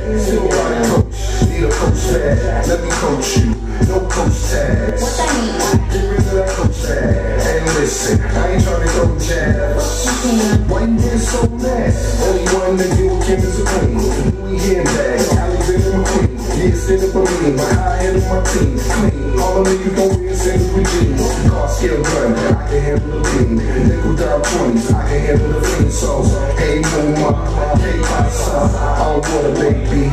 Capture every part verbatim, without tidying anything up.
tag. Still got a coach, need a coach pad. Let me coach you, no coach tags. What that mean? Get rid of that coach tag. And listen, I ain't trying to throw jabs. Why you getting so mad? Only one that deal with Kim is a queen. We here back, Alexander McQueen. Yeah, stand up for me, my high end of my team. Clean, all the niggas gon' win, send the regime. Car scale gun, I can handle the beam. Nickel down twenties, I can handle the fiend. So, hey Muma, hey Pasa, I don't want a baby.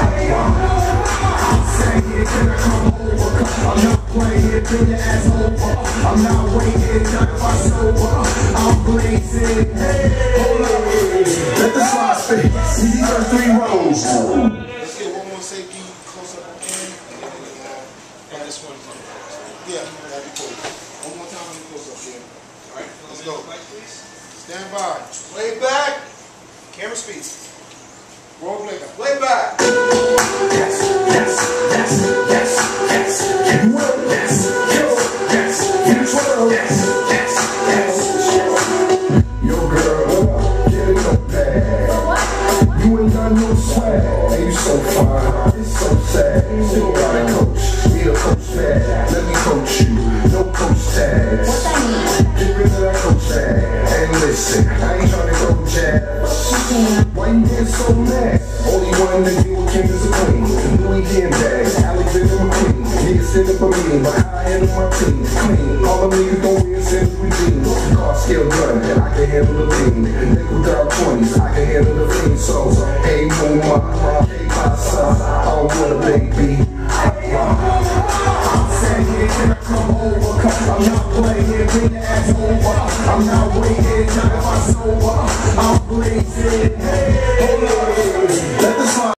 I'm saying here, can I come over? I'm not playing here, bring your ass over. I'm not waiting, not if I sober. I'm blazing, hey, hold up. Let the slide spit, see these are three rows. Let's get one more safety close up again. And this one. Yeah, that'd be cool. One more time on the close up here. Alright, let's go. Stand by. Play back. Camera speed. Roll playback. Play back. Yes, yes, yes, yes, yes. You will, yes, yes, yes. You will, yes, yes, yes. Yo girl, get a notepad. You ain't got no swag. And you so fine, it's so sad. Still got a coach, need a coach pad. Let me coach you, no coach tags. What that mean? Get rid of that coach tag. And listen, I ain't trying to throw jabs. Why you getting so mad? Only one that deal with Kim is a queen. Louis Kim bag, Alexander McQueen. Niggas stand up for me, my high end of my team. Clean, all the niggas gon' win, send the regime. Car scale gun, I can handle the beam. Nickel down twenties, I can handle the fiend. So, hey Muma, hey Pasa, I don't want a baby. I'm saying here, can I come over? I'm not playing here, bring your ass over. I'm not waiting, not if I sober. I'm blazing, hey, hold up. Let the slide.